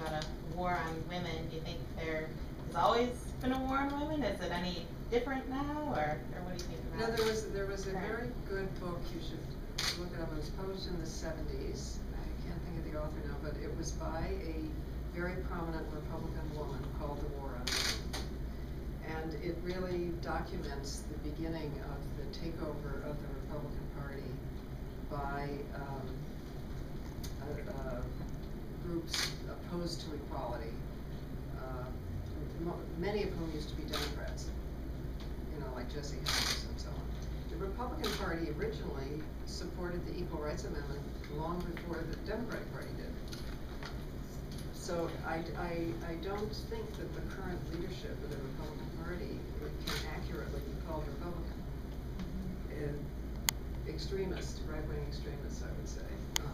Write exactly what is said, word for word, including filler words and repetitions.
about a war on women. Do you think there has always been a war on women? Is it any different now, or, or what do you think about No, it? there was there was a Right. very good book. You should look it up. It was published in the seventies. I can't think of the author now, but it was by a very prominent Republican woman called The War on Women. And it really documents the beginning of the takeover of the Republican Party by um, uh, uh, groups opposed to equality, uh, many of whom used to be Democrats, you know, like Jesse Helms and so on. The Republican Party originally supported the Equal Rights Amendment long before the Democratic Party did. So I, I, I don't think that the current leadership of the Republican Party can accurately be called Republican. Mm-hmm. And extremists, right-wing extremists, I would say. Um,